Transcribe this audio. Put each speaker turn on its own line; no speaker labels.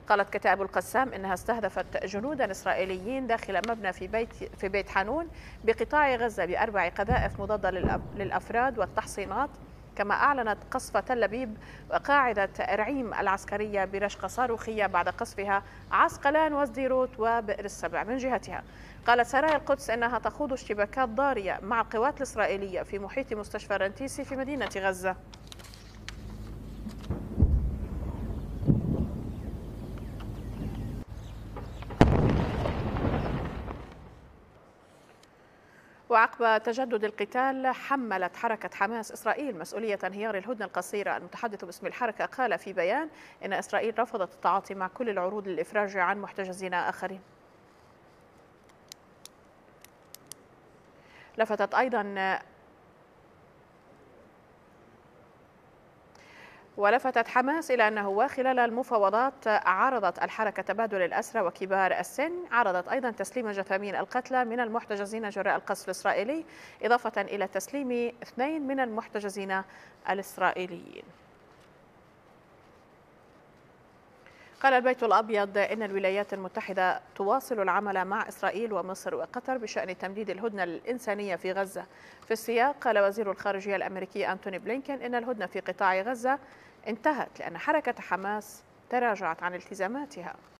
قالت كتائب القسام إنها استهدفت جنودا إسرائيليين داخل مبنى في بيت حانون بقطاع غزة ب4 قذائف مضادة للأفراد والتحصينات. كما أعلنت قصف تل أبيب وقاعدة رعيم العسكرية برشقة صاروخية بعد قصفها عسقلان وسديروت وبئر السبع. من جهتها قالت سرايا القدس إنها تخوض اشتباكات ضارية مع القوات الإسرائيلية في محيط مستشفى رنتيسي في مدينة غزة. وعقب تجدد القتال حملت حركة حماس إسرائيل مسؤولية انهيار الهدنة القصيرة. المتحدث باسم الحركة قال في بيان إن إسرائيل رفضت التعاطي مع كل العروض للإفراج عن محتجزين آخرين. ولفتت حماس إلى أنه وخلال المفاوضات عرضت الحركة تبادل الأسرى وكبار السن. عرضت أيضا تسليم جثامين القتلى من المحتجزين جراء القصف الإسرائيلي، إضافة إلى تسليم 2 من المحتجزين الإسرائيليين. قال البيت الأبيض إن الولايات المتحدة تواصل العمل مع إسرائيل ومصر وقطر بشأن تمديد الهدنة الإنسانية في غزة. في السياق قال وزير الخارجية الأمريكي أنتوني بلينكين إن الهدنة في قطاع غزة انتهت لأن حركة حماس تراجعت عن التزاماتها.